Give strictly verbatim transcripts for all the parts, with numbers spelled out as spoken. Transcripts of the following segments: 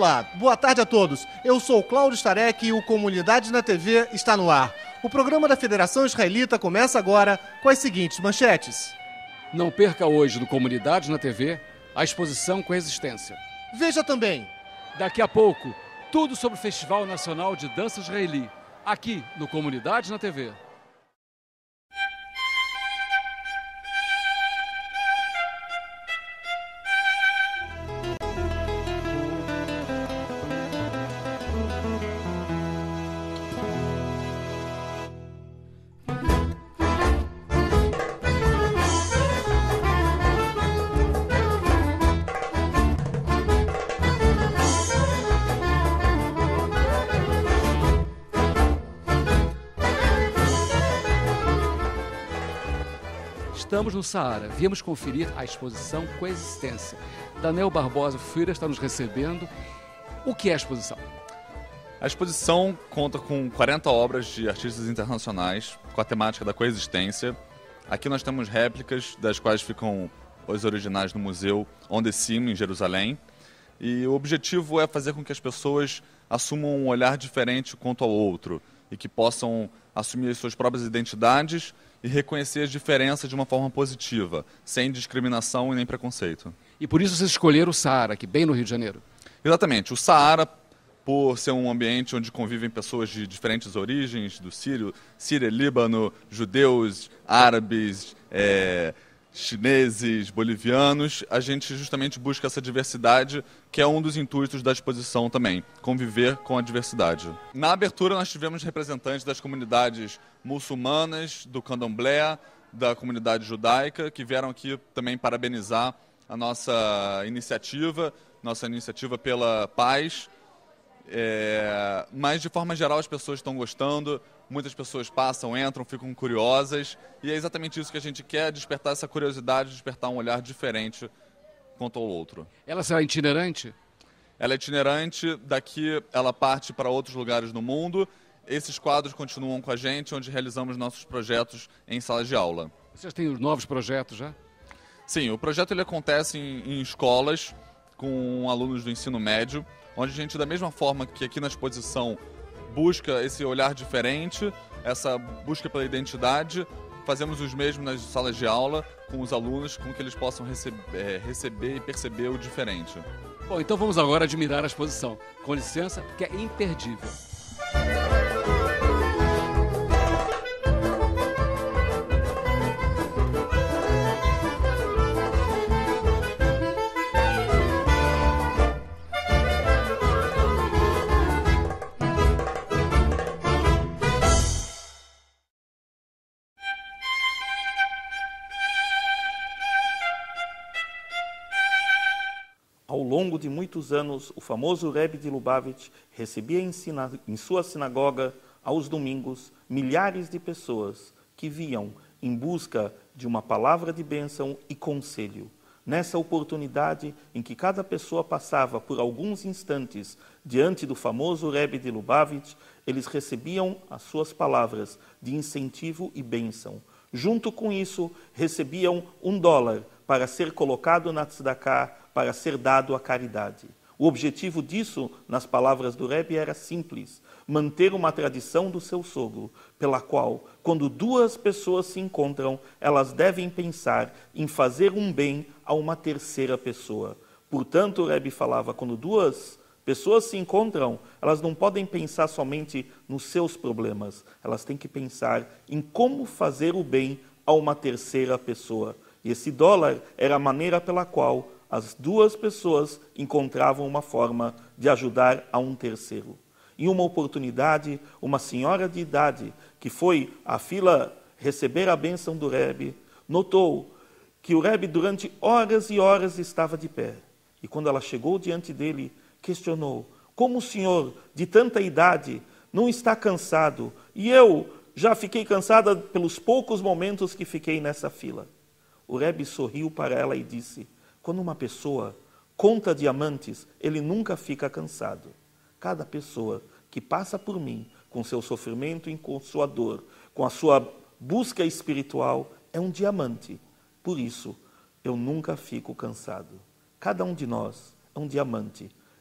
Olá, boa tarde a todos. Eu sou o Cláudio Starek e o Comunidade na T V está no ar. O programa da Federação Israelita começa agora com as seguintes manchetes. Não perca hoje no Comunidade na T V a exposição Coexistência. Veja também. Daqui a pouco, tudo sobre o Festival Nacional de Dança Israeli, aqui no Comunidade na T V. Estamos no Saara, viemos conferir a exposição Coexistência. Daniel Barbosa Freire está nos recebendo. O que é a exposição? A exposição conta com quarenta obras de artistas internacionais com a temática da coexistência. Aqui nós temos réplicas, das quais ficam os originais no Museu Ondecim, em Jerusalém. E o objetivo é fazer com que as pessoas assumam um olhar diferente quanto ao outro e que possam assumir as suas próprias identidades e reconhecer as diferenças de uma forma positiva, sem discriminação e nem preconceito. E por isso vocês escolheram o Saara, aqui bem no Rio de Janeiro. Exatamente. O Saara, por ser um ambiente onde convivem pessoas de diferentes origens, do Sírio, Síria, Líbano, judeus, árabes, é, chineses, bolivianos, a gente justamente busca essa diversidade, que é um dos intuitos da exposição também, conviver com a diversidade. Na abertura nós tivemos representantes das comunidades muçulmanas, do candomblé, da comunidade judaica, que vieram aqui também parabenizar a nossa iniciativa, nossa iniciativa pela paz. É, mas de forma geral as pessoas estão gostando, muitas pessoas passam, entram, ficam curiosas, e é exatamente isso que a gente quer, despertar essa curiosidade, despertar um olhar diferente quanto ao outro. Ela será itinerante? Ela é itinerante, daqui ela parte para outros lugares no mundo. Esses quadros continuam com a gente, onde realizamos nossos projetos em salas de aula. Vocês têm os novos projetos já? Sim, o projeto ele acontece em, em escolas com alunos do ensino médio, onde a gente, da mesma forma que aqui na exposição, busca esse olhar diferente, essa busca pela identidade, fazemos os mesmos nas salas de aula com os alunos, com que eles possam receber, é, receber e perceber o diferente. Bom, então vamos agora admirar a exposição. Com licença, porque é imperdível. Ao longo de muitos anos, o famoso Rebbe de Lubavitch recebia em, sina... em sua sinagoga, aos domingos, milhares de pessoas que viam em busca de uma palavra de bênção e conselho. Nessa oportunidade em que cada pessoa passava por alguns instantes diante do famoso Rebbe de Lubavitch, eles recebiam as suas palavras de incentivo e bênção. Junto com isso, recebiam um dólar para ser colocado na tzedakah, para ser dado à caridade. O objetivo disso, nas palavras do Rebbe, era simples: manter uma tradição do seu sogro, pela qual, quando duas pessoas se encontram, elas devem pensar em fazer um bem a uma terceira pessoa. Portanto, o Rebbe falava, quando duas pessoas se encontram, elas não podem pensar somente nos seus problemas, elas têm que pensar em como fazer o bem a uma terceira pessoa. E esse dólar era a maneira pela qual as duas pessoas encontravam uma forma de ajudar a um terceiro. Em uma oportunidade, uma senhora de idade que foi à fila receber a bênção do Rebbe, notou que o Rebbe durante horas e horas estava de pé. E quando ela chegou diante dele, questionou: como o senhor, de tanta idade, não está cansado? E eu já fiquei cansada pelos poucos momentos que fiquei nessa fila. O Rebbe sorriu para ela e disse: quando uma pessoa conta diamantes, ele nunca fica cansado. Cada pessoa que passa por mim, com seu sofrimento e com sua dor, com a sua busca espiritual, é um diamante. Por isso, eu nunca fico cansado. Cada um de nós é um diamante.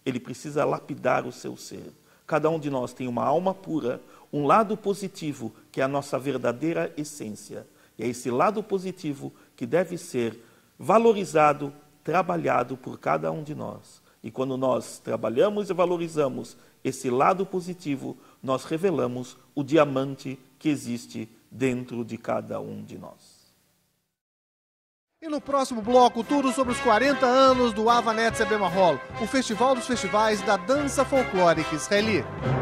ele precisa lapidar o seu ser. Cada um de nós tem uma alma pura, um lado positivo, que é a nossa verdadeira essência. E é esse lado positivo que deve ser valorizado, trabalhado por cada um de nós. E quando nós trabalhamos e valorizamos esse lado positivo, nós revelamos o diamante que existe dentro de cada um de nós. E no próximo bloco, tudo sobre os quarenta anos do Ava Netze Bemahol, o festival dos festivais da dança folclórica israelita.